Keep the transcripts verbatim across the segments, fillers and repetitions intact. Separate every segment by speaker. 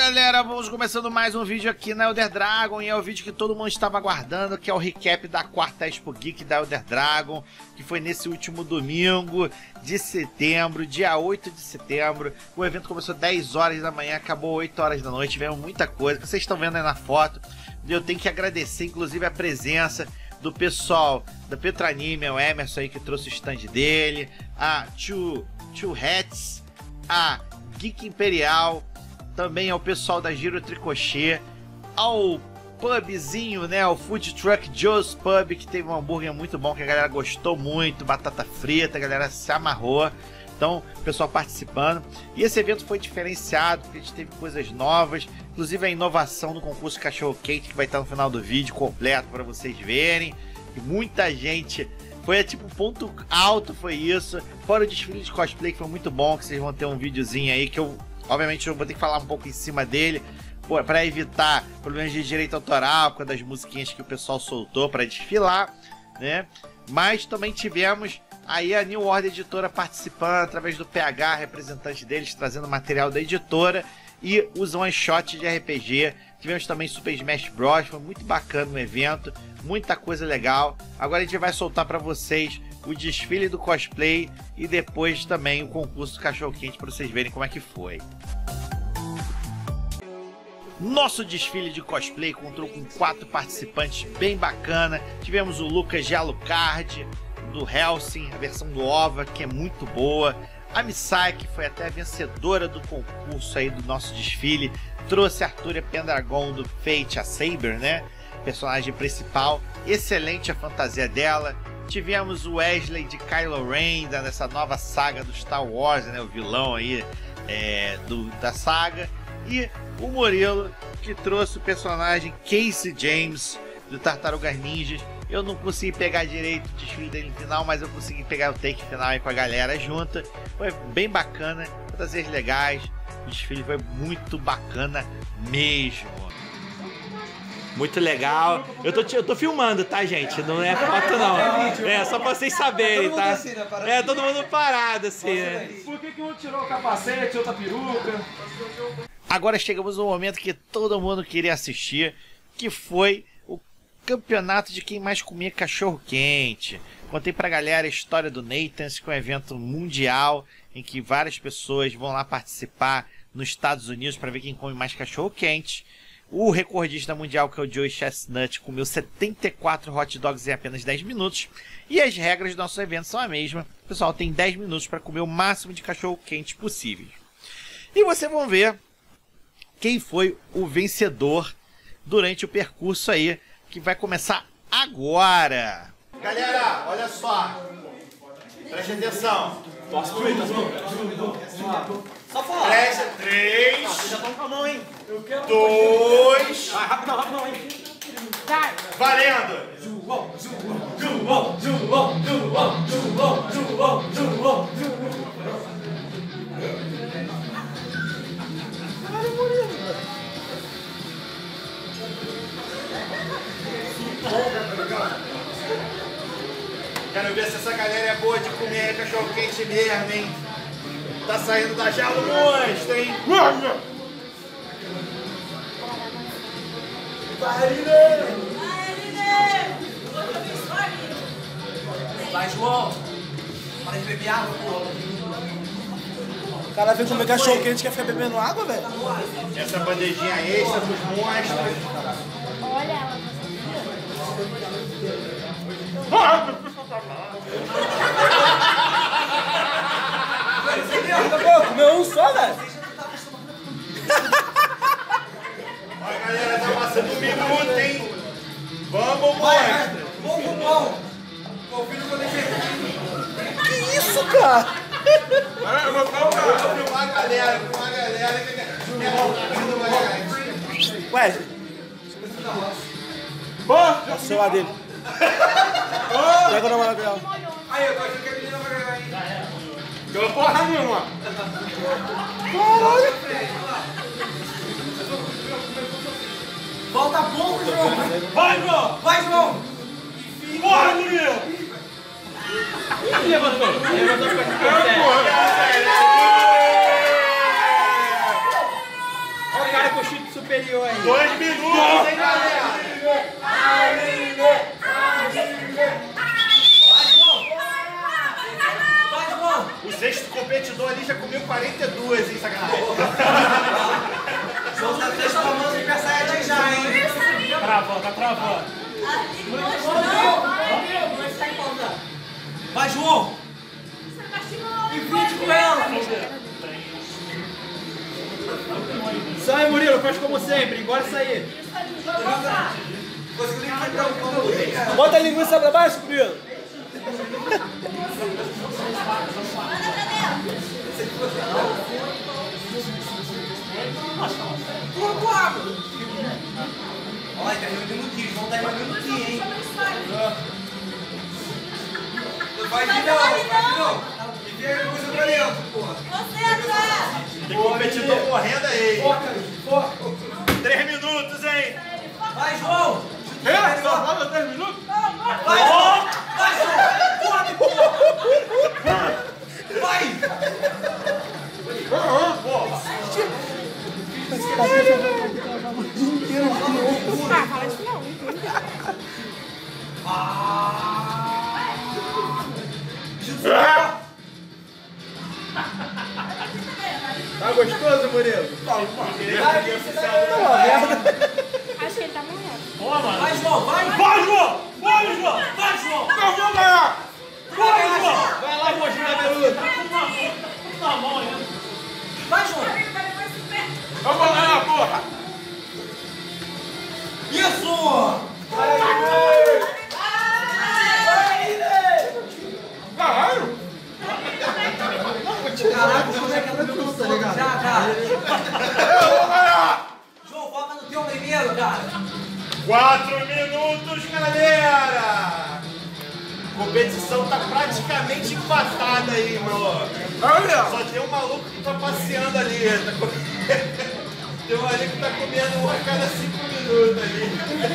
Speaker 1: galera, vamos começando mais um vídeo aqui na Elder Dragon. E é o vídeo que todo mundo estava aguardando, que é o recap da quarta Expo Geek da Elder Dragon, que foi nesse último domingo de setembro, dia oito de setembro. O evento começou dez horas da manhã, acabou oito horas da noite. Tivemos muita coisa, que vocês estão vendo aí na foto. E eu tenho que agradecer inclusive a presença do pessoal da Petranime, o Emerson aí que trouxe o stand dele, a Two, Two Hats, a Geek Imperial, também ao pessoal da Giro Tricochê, ao pubzinho, né, o Food Truck Joe's Pub, que teve um hambúrguer muito bom, que a galera gostou muito, batata frita, a galera se amarrou. Então, o pessoal participando. E esse evento foi diferenciado, porque a gente teve coisas novas, inclusive a inovação do concurso Cachorro Quente, que vai estar no final do vídeo completo para vocês verem. E muita gente, foi tipo ponto alto, foi isso. Fora o desfile de cosplay, que foi muito bom, que vocês vão ter um videozinho aí, que eu, obviamente, eu vou ter que falar um pouco em cima dele, para evitar problemas de direito autoral, por causa das musiquinhas que o pessoal soltou para desfilar, né? Mas também tivemos aí a New Order Editora participando através do P H, representante deles, trazendo material da editora, e os one shot de R P G. Tivemos também Super Smash Bros, foi muito bacana o evento, muita coisa legal. Agora a gente vai soltar para vocês o desfile do cosplay e depois também o concurso do Cachorro Quente, para vocês verem como é que foi. Nosso desfile de cosplay contou com quatro participantes bem bacana. Tivemos o Lucas de Alucard, do Helsing, a versão do OVA, que é muito boa. A Misai, que foi até a vencedora do concurso aí do nosso desfile, trouxe a Artúria Pendragon do Fate, a Saber, né? Personagem principal. Excelente a fantasia dela. Tivemos o Wesley de Kylo Ren, nessa nova saga do Star Wars, né? O vilão aí é, do, da saga. E o Murilo, que trouxe o personagem Casey James, do Tartarugas Ninjas. Eu não consegui pegar direito o desfile dele no final, mas eu consegui pegar o take final aí com a galera junta. Foi bem bacana, fantasias legais. O desfile foi muito bacana mesmo. Muito legal. Eu tô, eu tô filmando, tá, gente? Não é foto, não. É, só pra vocês saberem, tá? É, todo mundo parado, assim, né?
Speaker 2: Por que que um tirou o capacete, outra peruca?
Speaker 1: Agora chegamos no momento que todo mundo queria assistir, que foi o campeonato de quem mais comia cachorro quente. Contei pra galera a história do Nathan's, que é um evento mundial em que várias pessoas vão lá participar nos Estados Unidos para ver quem come mais cachorro quente. O recordista mundial, que é o Joey Chestnut, comeu setenta e quatro hot dogs em apenas dez minutos. E as regras do nosso evento são a mesma. O pessoal tem dez minutos para comer o máximo de cachorro quente possível. E vocês vão ver quem foi o vencedor durante o percurso aí, que vai começar agora. Galera, olha só. Preste atenção.
Speaker 2: Posso fluir, tá bom?
Speaker 1: Só falar. Preste três.
Speaker 2: Vocês já estão com a mão, hein?
Speaker 1: dois.
Speaker 2: Vai, rapidão, rapidão, hein?
Speaker 1: Valendo.
Speaker 2: João, João, João, João, João, João, João, João.
Speaker 1: Quero ver se essa galera é boa de comer cachorro quente mesmo, hein? Tá saindo da jaula o monstro, hein?
Speaker 2: Vai, João. Para de beber água, pô.
Speaker 3: O cara vem comer cachorro quente e quer ficar bebendo água, velho?
Speaker 1: Essa bandejinha extra dos monstros.
Speaker 4: Olha ela.
Speaker 3: Comeu um só, velho?
Speaker 1: Olha, galera, tá passando um minuto, hein? Vamos, monstro!
Speaker 2: Vamos, bom. Confio quando ele
Speaker 3: Que isso, cara?
Speaker 1: Eu vou filmar a galera, filmar a galera que é
Speaker 3: Wesley. Nossa, o celular dele. Pega na mão dela.
Speaker 2: Aí, eu tô achando que a menina vai ganhar, hein?
Speaker 1: Deu porra nenhuma.
Speaker 3: Caralho.
Speaker 2: Volta pouco, João.
Speaker 1: Vai, João!
Speaker 2: Vai, João.
Speaker 1: Porra, Murilo!
Speaker 2: Levantou. Levantou as coisas. Olha o cara com
Speaker 3: superior aí.
Speaker 1: Dois minutos, hein, galera?
Speaker 2: Aline! Aline! Vai, João! Vai, João!
Speaker 1: O sexto competidor ali já comeu quarenta e dois, hein, sacanagem?
Speaker 2: João tá transformando o aniversário já, hein?
Speaker 5: Travando, tá travando.
Speaker 2: Vai, João! Divide com ela!
Speaker 3: Sai, Murilo, faz como sempre, embora sair. Bota a linguiça pra baixo, Murilo.
Speaker 2: Olha, tá reunindo aqui, João tá reunindo aqui, hein? Vai de novo, vai de novo! Enfia a coisa pra dentro, porra!
Speaker 4: Você atrás!
Speaker 1: Tem competidor correndo aí.
Speaker 3: Foca, foca.
Speaker 1: Três minutos, hein?
Speaker 2: Vai, João!
Speaker 3: É? Só falta três minutos?
Speaker 2: Vai, João! Vai, João! Corre, porra! Vai!
Speaker 4: Ah, fala isso não.
Speaker 3: Tá gostoso, Murilo?
Speaker 4: Acho que ele tá morrendo.
Speaker 5: Boa, mano.
Speaker 2: Vai, João! Vai!
Speaker 5: Vai, João! Vai, João!
Speaker 2: Vai, João!
Speaker 3: Eu vou ganhar!
Speaker 5: Vai, João!
Speaker 3: Vai lá, mochila cabeludo.
Speaker 5: Tá com uma mão, tá com uma mão ainda.
Speaker 2: Vai, João!
Speaker 3: Eu vou ganhar, porra!
Speaker 2: Isso!
Speaker 3: Caralho!
Speaker 2: Caraca, o João já quer meu tudo, tá ligado? Já, cara!
Speaker 3: Eu vou ganhar!
Speaker 2: João, foca no teu primeiro, cara!
Speaker 1: Quatro minutos, galera! A competição tá praticamente empatada aí, mano.
Speaker 3: Olha!
Speaker 1: Só tem um maluco que tá passeando ali. Tá com... Tem um ali que tá comendo um a cada cinco minutos ali.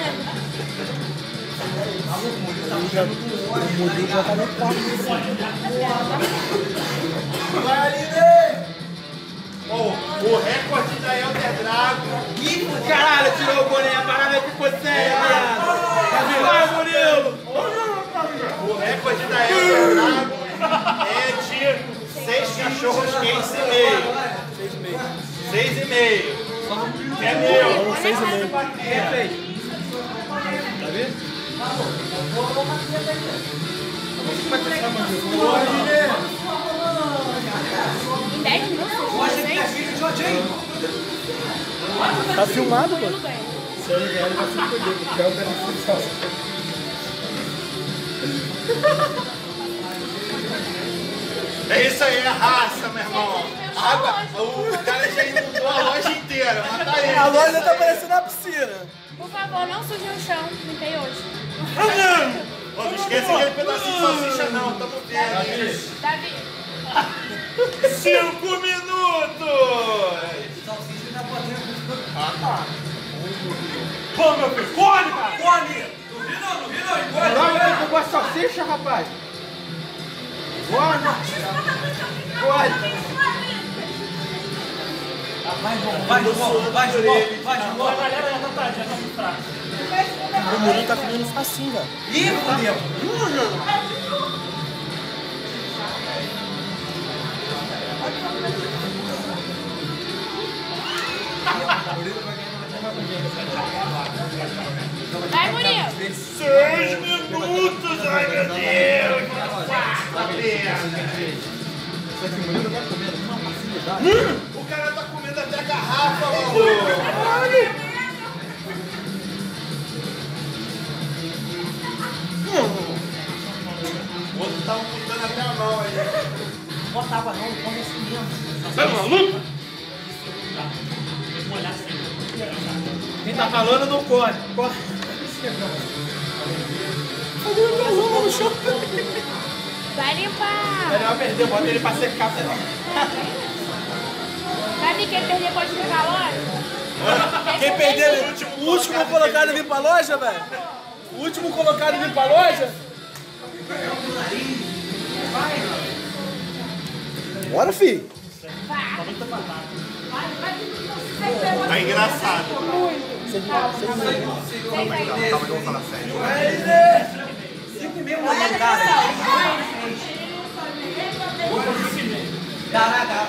Speaker 3: Vai, Aline!
Speaker 1: Bom, o recorde da Elder Dragon.
Speaker 3: Caralho, tirou o boné, a parada é que foi séria, viado! Vai, Murilo!
Speaker 1: O recorde da Elder Dragon é de seis cachorros quentes e meio. Seis e meio. É meu.
Speaker 3: Seis e meio. Perfeito. Tá vendo?
Speaker 4: Em dez minutos?
Speaker 2: Mostra que tá filho de onde, hein?
Speaker 3: Tá filmado, pô?
Speaker 4: Tudo bem.
Speaker 3: Se ele ganhar, ele vai se perder, porque é o beneficial.
Speaker 1: É isso aí, é raça, meu irmão. Água, o cara já inundou a loja inteira, mas tá aí.
Speaker 3: A loja tá parecendo uma piscina.
Speaker 4: Por favor, não suje o chão. Limpei hoje.
Speaker 1: Ó, não esquece aquele pedacinho de salsicha não, tamo vendo.
Speaker 4: Davi.
Speaker 1: Cinco minutos!
Speaker 2: Salsicha tá podendo.
Speaker 1: Ah, tá.
Speaker 5: Pô, meu filho, come, cara!
Speaker 2: Come! Não vi não, não vi não, engole!
Speaker 3: Logo aí, tu gosta de salsicha, rapaz? Gorda! Gorda!
Speaker 2: Vai, João, vai, João, vai, João, vai,
Speaker 5: A
Speaker 2: João!
Speaker 5: galera já tá tadinha, tá muito fraca.
Speaker 3: O Murilo tá comendo facinho, velho.
Speaker 2: Ih, fudeu!
Speaker 4: Vai, Murilo.
Speaker 1: Seis minutos, ai meu Deus! Tá perto. O cara tá comendo até a garrafa, maluco! O outro tá amputando até a mão aí.
Speaker 2: Bota água não, come assim mesmo.
Speaker 1: Tá maluco?
Speaker 3: Quem tá falando não corre. Corre.
Speaker 4: Vai limpar.
Speaker 3: Melhor perder, bota ele pra secar, sei lá.
Speaker 4: Davi, quem perder pode pegar a loja?
Speaker 3: Quem perder, o último colocado vir pra loja, velho? O último colocado vir pra loja? Bora, filho.
Speaker 1: Tá engraçado.
Speaker 3: Seis
Speaker 4: Calma,
Speaker 3: seis
Speaker 4: calma.
Speaker 3: minutos.
Speaker 4: Seis aí.
Speaker 1: Calma que eu vou falar sério.
Speaker 3: Cinco e meio,
Speaker 4: Olha a
Speaker 3: cara.
Speaker 4: atenção.
Speaker 3: Caraca,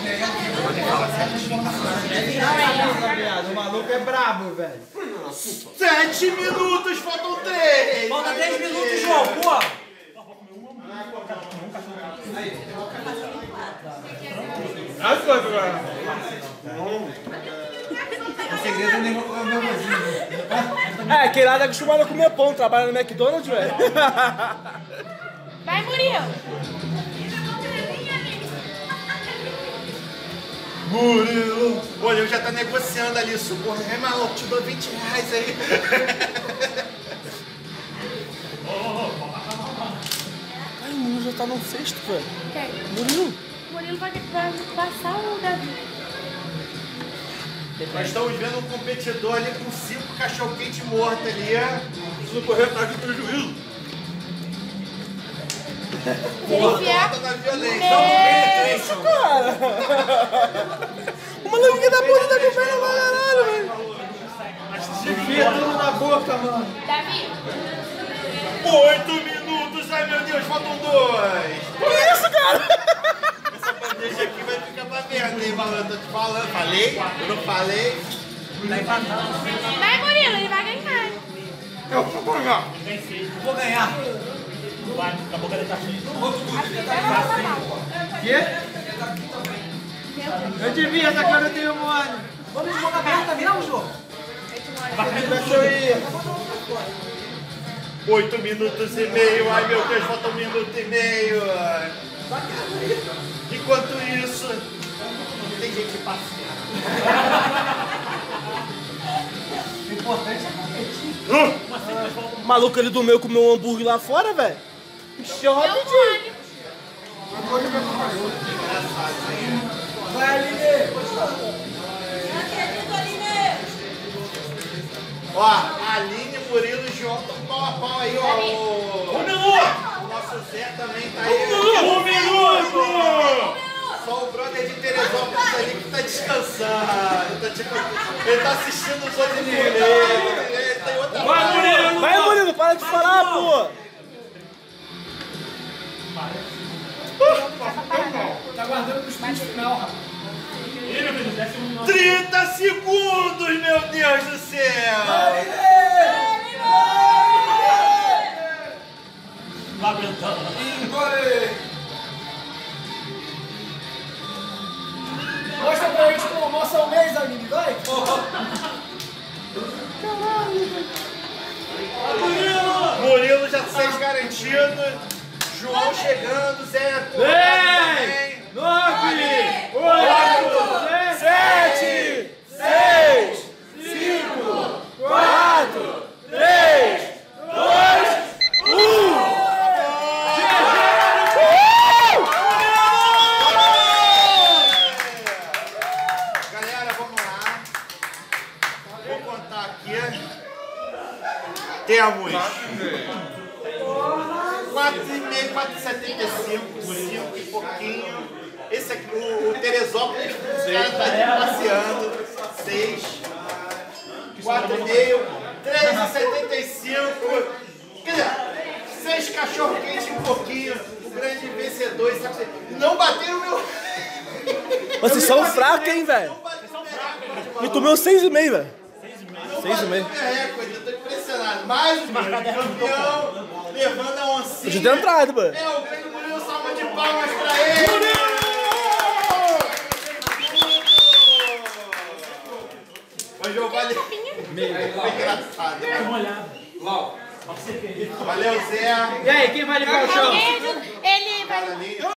Speaker 6: O maluco é brabo, velho.
Speaker 1: Sete minutos, faltam três!
Speaker 3: falta dez minutos, João, porra.
Speaker 6: O segredo é o meu vozinho.
Speaker 3: É, aquele lá tá acostumado a comer pão, trabalha no McDonald's, velho.
Speaker 4: Vai, Murilo.
Speaker 1: Murilo! Olha, eu já tá negociando ali, socorro. É maluco, te dou vinte reais aí.
Speaker 3: Ai, o Murilo já tá no sexto, velho.
Speaker 4: Quem?
Speaker 3: Murilo.
Speaker 4: Murilo vai, vai passar o Davi.
Speaker 1: Nós estamos vendo um competidor ali com cinco cachorro-quente morto ali.
Speaker 5: Preciso correr atrás do prejuízo.
Speaker 4: Se ele enfiar...
Speaker 1: Volta da violência.
Speaker 4: Meu...
Speaker 3: Isso, cara. O maluquinho da puta tá comendo pra caralho, velho.
Speaker 6: Enfia tudo na boca, mano.
Speaker 4: Davi.
Speaker 1: Oito minutos, ai meu Deus, faltam dois.
Speaker 3: Que isso, cara?
Speaker 1: Essa bandeja aqui vai ficar pra merda, hein, malandro? Tô te falando. Falei? Eu não falei?
Speaker 4: Vai, Murilo, ele vai ganhar.
Speaker 1: Eu vou ganhar.
Speaker 6: Vou ganhar.
Speaker 5: Vai, a boca dele tá cheia.
Speaker 4: Acho que ele vai passar mal.
Speaker 6: Quê? Eu devia, essa cara eu tenho mole.
Speaker 3: Vamos de boca aberta mesmo, João?
Speaker 6: Deixa eu ir.
Speaker 1: Oito minutos e meio, ai meu Deus, falta um minuto e meio. Enquanto isso, tem gente passeando.
Speaker 6: O importante é
Speaker 3: O maluco, ele dormiu com o meu hambúrguer lá fora, velho. Encheu
Speaker 4: Meu
Speaker 3: rapidinho.
Speaker 4: fone.
Speaker 6: Vai, Aline.
Speaker 1: Ó, a Aline, Murilo e João estão pau a pau aí, ó. O...
Speaker 5: Um minuto!
Speaker 1: o nosso Zé também tá aí.
Speaker 5: Um minuto!
Speaker 1: Só o brother de Teresópolis ali que tá descansando. Tá tipo, ele tá assistindo os outros moleques. Ele tem outra
Speaker 5: Vai, Murilo!
Speaker 3: Vai, Murilo, para de falar, pô.
Speaker 6: Tá guardando pros pintos final, rapaz.
Speaker 5: Ih, meu filho, desce um minuto.
Speaker 1: trinta segundos, meu Deus do céu!
Speaker 5: Vai aguentando.
Speaker 6: Mostra pra gente como mostra o mês, Aline, vai.
Speaker 1: Murilo já seis garantido. João chegando, Zé.
Speaker 3: Dez, nove, oito, sete, seis, cinco, quatro, três, dois, um.
Speaker 1: Galera, vamos lá. Vou contar aqui. Temos quatro e meio, quatro e setenta e cinco, cinco e pouquinho. Esse aqui, o, o Teresópolis, os caras tá ali passeando. seis, quatro e meio, três e setenta e cinco. Quer dizer, seis cachorro-quente e um pouquinho. O grande vencedor. Sabe? Não bateram o meu.
Speaker 3: Vocês são fracos, hein, velho?
Speaker 1: Não bateram o meu recorde,
Speaker 3: E tomeu seis e meio, velho.
Speaker 1: Não
Speaker 3: Seis e meio.
Speaker 1: bateu meu recorde, eu tô impressionado. Mais um campeão, levando a oncinha.
Speaker 3: Eu já tenho entrado, mano.
Speaker 1: É o grande Murilo, salva de palmas pra ele. Mas João, valeu. Foi engraçado. Valeu, Zé.
Speaker 6: E aí, quem vai limpar o chão?
Speaker 4: Ele vai...
Speaker 1: Ali.